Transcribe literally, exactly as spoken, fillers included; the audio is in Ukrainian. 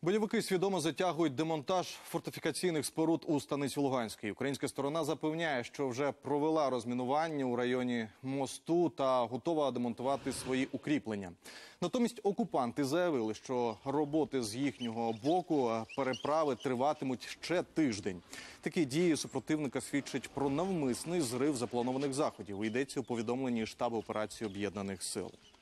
Бойовики свідомо затягують демонтаж фортифікаційних споруд у станиці Луганській. Українська сторона запевняє, що вже провела розмінування у районі мосту та готова демонтувати свої укріплення. Натомість окупанти заявили, що роботи з їхнього боку переправи триватимуть ще тиждень. Такі дії супротивника свідчать про навмисний зрив запланованих заходів. Йдеться у повідомленні штабу операції Об'єднаних сил.